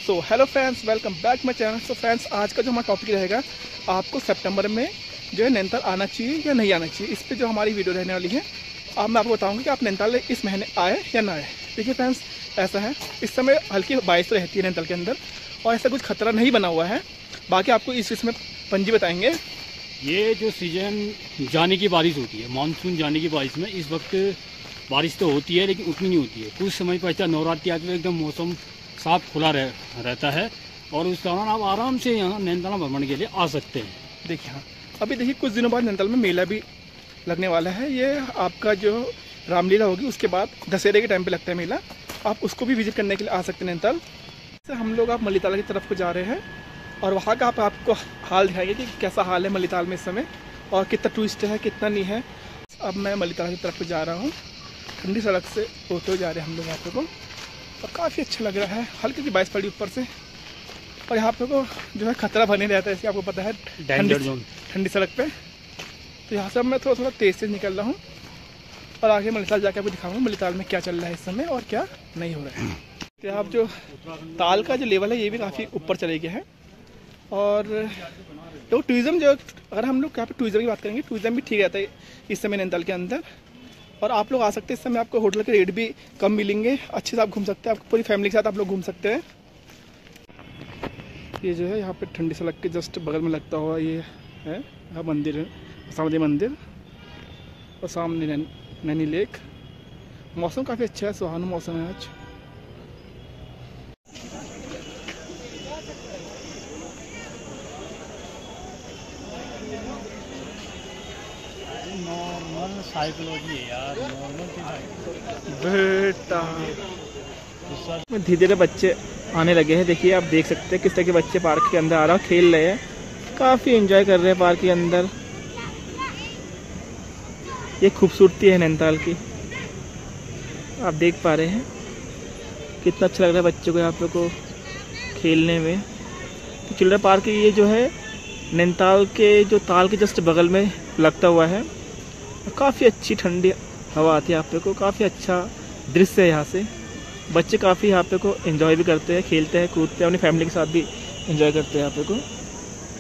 So hello friends, welcome back my channel. So friends, आज का जो हमारा टॉपिक रहेगा, आपको सितंबर में जो है नैनीताल आना चाहिए या नहीं आना चाहिए, इस पर जो हमारी वीडियो रहने वाली है। अब मैं आपको बताऊंगा कि आप नैनीताल इस महीने आए या ना आए। देखिए फ्रेंड्स, ऐसा है, इस समय हल्की बारिश रहती है नैनीताल के अंदर और ऐसा कुछ खतरा नहीं बना हुआ है। बाकी आपको इस विषय में पंजी बताएंगे। ये जो सीजन जाने की बारिश होती है, मानसून जाने की बारिश में इस वक्त बारिश तो होती है लेकिन उतनी नहीं होती है। कुछ समय पश्चात नवरात्रि आके एकदम मौसम साफ खुला रहता है और उस दौरान आप आराम से यहाँ नैनीताल भ्रमण के लिए आ सकते हैं। देखिए हाँ, अभी देखिए कुछ दिनों बाद नैनीताल में मेला भी लगने वाला है। ये आपका जो रामलीला होगी उसके बाद दशहरे के टाइम पे लगता है मेला। आप उसको भी विजिट करने के लिए आ सकते हैं नैनीताल से। हम लोग आप मल्लीताल की तरफ को जा रहे हैं और वहाँ का आपको हाल दिखाएंगे कि कैसा हाल है मल्लीताल में इस समय और कितना टूरिस्ट है कितना नहीं है। अब मैं मल्लीताल की तरफ को जा रहा हूँ, ठंडी सड़क से होते हुए जा रहे हैं हम लोग यहाँ पे को, और काफ़ी अच्छा लग रहा है। हल्की सी बारिश पड़ी ऊपर से और यहाँ पे को जो है खतरा बने रहता है, इसलिए आपको पता है ठंडी सड़क पे। तो यहाँ से अब मैं थोड़ा तेज़ निकल रहा हूँ और आगे मल्लीताल जाकर आपको दिखाऊंगा मल्लीताल में क्या चल रहा है इस समय और क्या नहीं हो रहा है। तो आप जो ताल का जो लेवल है ये भी काफ़ी ऊपर चले गया है। और तो टूरिज़्म जो, अगर हम लोग यहाँ पे टूरिज़्म की बात करेंगे, टूरिज़्म भी ठीक रहता है इस समय नैनीताल के अंदर। और आप लोग आ सकते हैं इस समय, आपको होटल के रेट भी कम मिलेंगे, अच्छे से आप घूम सकते हैं, आपको पूरी फैमिली के साथ आप लोग घूम सकते हैं। ये जो है यहाँ पे ठंडी सड़क के जस्ट बगल में लगता हुआ ये है, यहाँ मंदिर है, सामने मंदिर और सामने नैनी लेक। मौसम काफ़ी अच्छा है, सुहाना मौसम है आज। नॉर्मल साइकोलॉजी है यार, नॉर्मल बेटा धीरे धीरे बच्चे आने लगे हैं। देखिए आप देख सकते हैं किस तरह के बच्चे पार्क के अंदर आ रहे हैं, खेल रहे हैं, काफ़ी एंजॉय कर रहे हैं पार्क के अंदर। ये खूबसूरती है नैनीताल की, आप देख पा रहे हैं कितना अच्छा लग रहा है बच्चों को यहाँ पे को खेलने में। तो चिल्ड्रन पार्क ये जो है नैनीताल के जो ताल के जस्ट बगल में लगता हुआ है। काफ़ी अच्छी ठंडी हवा आती है यहाँ पे को, काफ़ी अच्छा दृश्य है यहाँ से। बच्चे काफ़ी यहाँ पे को एंजॉय भी करते हैं, खेलते हैं, कूदते हैं, अपनी फैमिली के साथ भी एंजॉय करते हैं यहाँ पे को।